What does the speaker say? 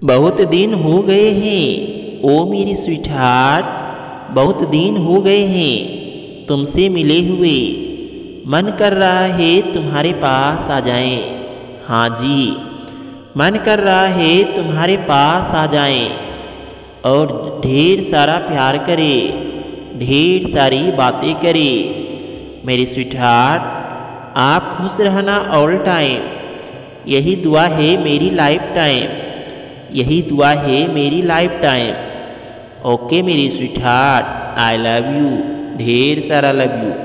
बहुत दिन हो गए हैं ओ मेरी स्वीट हार्ट, बहुत दिन हो गए हैं तुमसे मिले हुए। मन कर रहा है तुम्हारे पास आ जाएं। हाँ जी, मन कर रहा है तुम्हारे पास आ जाएं और ढेर सारा प्यार करे, ढेर सारी बातें करे। मेरी स्वीट हार्ट, आप खुश रहना ऑल टाइम, यही दुआ है मेरी लाइफ टाइम, यही दुआ है मेरी लाइफ टाइम। ओके मेरी sweet heart, I love you, ढेर सारा लव यू।